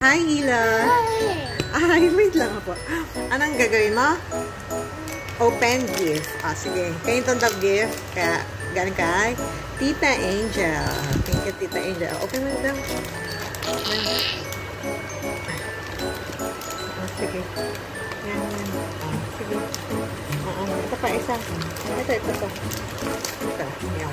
Hi, Hila. Ay, wait lang po. Anong gagawin mo? Open gift. Sige. Kayo itong the gift. Kaya, galing kay Tita Angel. Thank you, Tita Angel. Open mo ito. Sige. Yan. Sige. Ito pa, isa. Ito pa. Ito. Yan.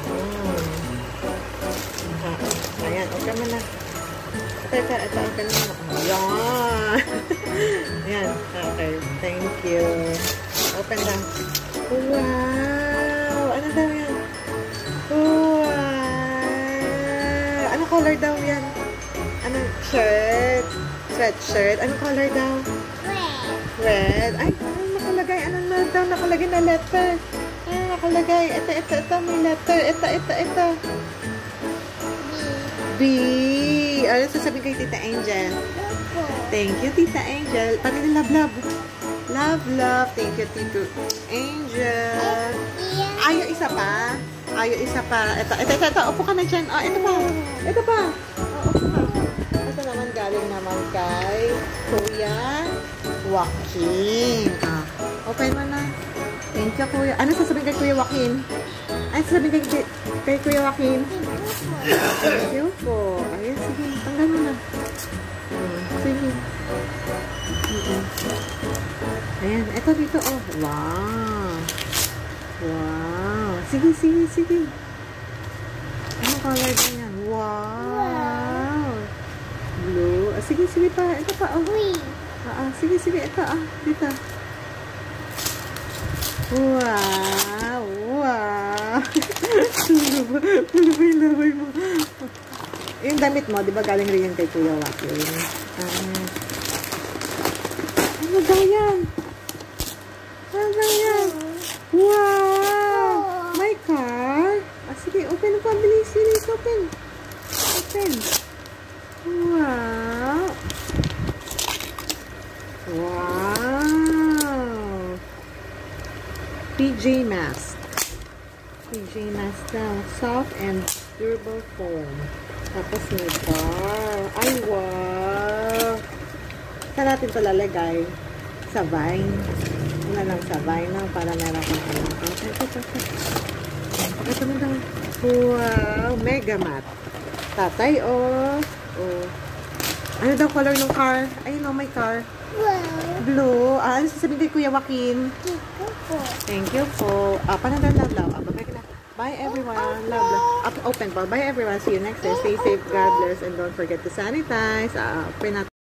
Ayan, okay mo na. Ito, open mo na. Ayan. Ayan, okay. Thank you. Open na. Wow! Ano daw yan? Wow! Anong color daw yan? Anong shirt? Sweatshirt? Anong color daw? Red. Ay, ano nakalagay? Ano na daw nakalagay na letter? Ano nakalagay? Ito. May letter. Ito. B. Ano sasabihin kay Tita Angel? Thank you, Tita Angel. Pati na love. Love. Thank you, Tito Angel. Ayaw isa pa. Ito. Upo ka na dyan. Ito pa. Upo ka. Ito naman galing naman kay Kuya Joaquin. Open mo na. Thank you, Kuya. Ano sasabihin kay Kuya Joaquin? Ano sasabihin kay Kuya Joaquin? Thank you po. Ayan, sige. Tanggal mo na. Sige. Ayan. Ito dito, oh. Wow. Sige. Anong color ba yan? Wow. Blue. Sige pa. Ito pa, oh. Sige. Ito, dito. Wow. Labay mo. Yung damit mo, di ba galing rin yan kay Kuya Joaquin? Ano daw yan? Wow! My car? Sige, open pa. Bilis. Open. Wow! PJ mask daw. Soft and durable foam. Tapos may bar. Ay, wow! Saan natin ito lalagay? Sa vine. Una lang sa vine lang para meron kang alam. Ito mo daw. Wow! Mega matte. Tatay, oh. Ano daw color ng car? Ayun, may car. Blue. Ano sasabihin kay Kuya Joaquin? Thank you po. Panandang love. Bye everyone. Love. Open po. Bye everyone. See you next time. Stay safe. God bless. And don't forget to sanitize. Open natin.